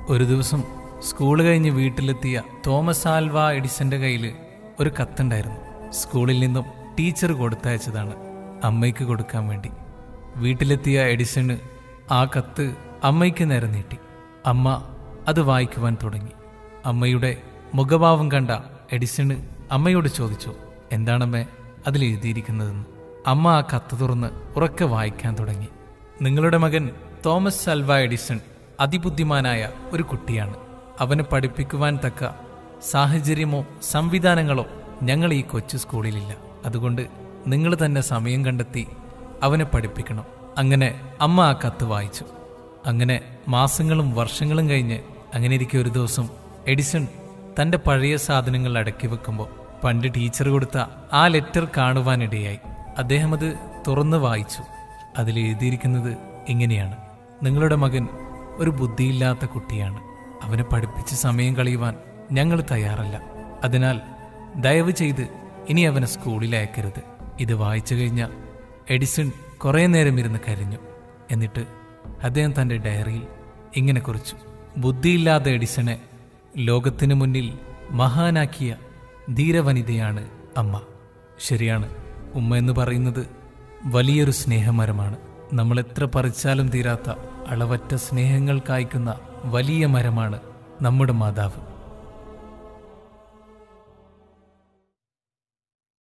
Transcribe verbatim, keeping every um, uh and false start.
ഒരു ദിവസം സ്കൂൾ കഴിഞ്ഞ് വീട്ടിലെത്തിയ തോമസ് ആൽവ എഡിസന്റെ കയ്യിൽ ഒരു കത്തുണ്ടായിരുന്നു. സ്കൂളിൽ നിന്നും ടീച്ചർ കൊടുത്തയച്ചതാണ്, അമ്മയ്ക്ക് കൊടുക്കാൻ വേണ്ടി. വീട്ടിലെത്തിയ എഡിസണ് ആ കത്ത് അമ്മയ്ക്ക് നേരെ നീട്ടി. അമ്മ അത് വായിക്കുവാൻ തുടങ്ങി. അമ്മയുടെ മുഖഭാവം കണ്ട എഡിസണ് അമ്മയോട് ചോദിച്ചു, എന്താണമ്മേ അതിൽ എഴുതിയിരിക്കുന്നതെന്ന്. അമ്മ ആ കത്ത് തുറന്ന് ഉറക്കെ വായിക്കാൻ തുടങ്ങി. നിങ്ങളുടെ മകൻ തോമസ് ആൽവ എഡിസൺ അതിബുദ്ധിമാനായ ഒരു കുട്ടിയാണ്. അവനെ പഠിപ്പിക്കുവാൻ തക്ക സാഹചര്യമോ സംവിധാനങ്ങളോ ഞങ്ങൾ ഈ കൊച്ചു സ്കൂളിലില്ല. അതുകൊണ്ട് നിങ്ങൾ തന്നെ സമയം കണ്ടെത്തി അവനെ പഠിപ്പിക്കണം. അങ്ങനെ അമ്മ ആ കത്ത് വായിച്ചു. അങ്ങനെ മാസങ്ങളും വർഷങ്ങളും കഴിഞ്ഞ് അങ്ങനെ ഇരിക്കെ ഒരു ദിവസം എഡിസൺ തൻ്റെ പഴയ സാധനങ്ങൾ അടക്കി വെക്കുമ്പോൾ പണ്ട് ടീച്ചർ കൊടുത്ത ആ ലെറ്റർ കാണുവാനിടയായി. അദ്ദേഹം അത് തുറന്ന് വായിച്ചു. അതിൽ എഴുതിയിരിക്കുന്നത് ഇങ്ങനെയാണ്: നിങ്ങളുടെ മകൻ ഒരു ബുദ്ധിയില്ലാത്ത കുട്ടിയാണ്. അവനെ പഠിപ്പിച്ച് സമയം കളയുവാൻ ഞങ്ങൾ തയ്യാറല്ല. അതിനാൽ ദയവ് ചെയ്ത് ഇനി അവനെ സ്കൂളിൽ അയക്കരുത്. ഇത് വായിച്ചു കഴിഞ്ഞ എഡിസൺ കുറേ നേരം ഇരുന്ന് കരഞ്ഞു. എന്നിട്ട് അദ്ദേഹം തൻ്റെ ഡയറിയിൽ ഇങ്ങനെ കുറിച്ചു: ബുദ്ധിയില്ലാത്ത എഡിസനെ ലോകത്തിനു മുന്നിൽ മഹാനാക്കിയ ധീരവനിതയാണ് അമ്മ. ശരിയാണ്, ഉമ്മ എന്ന് പറയുന്നത് വലിയൊരു സ്നേഹമരമാണ്. നമ്മൾ എത്ര പറിച്ചാലും തീരാത്ത അളവറ്റ സ്നേഹങ്ങൾ കായ്ക്കുന്ന വലിയ മരമാണ് നമ്മുടെ മാതാവ്.